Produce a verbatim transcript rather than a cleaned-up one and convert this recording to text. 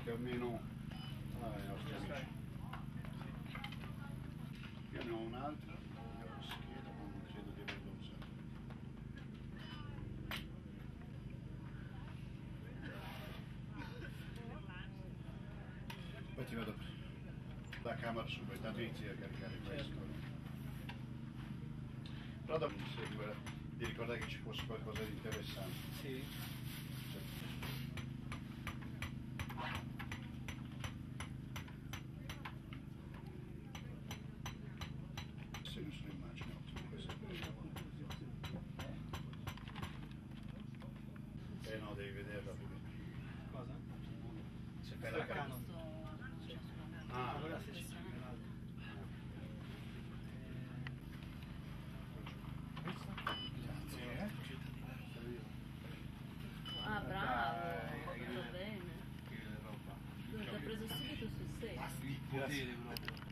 che almeno ah, i nostri amici. Io ne ho un'altra, la scheda, ma non credo di averla usata. Poi ti vado da camera subito, intanto inizi a caricare questo. Però dopo di ricordare che ci fosse qualcosa di interessante. Sì. Se non sono immagini, questo è eh no, devi vederla prima. Cosa? Se fai la Canon. Ah, allora se ci sono. Grazie. Ah, bravo, fatto bene. Ti ha preso subito sul serio. Potere proprio.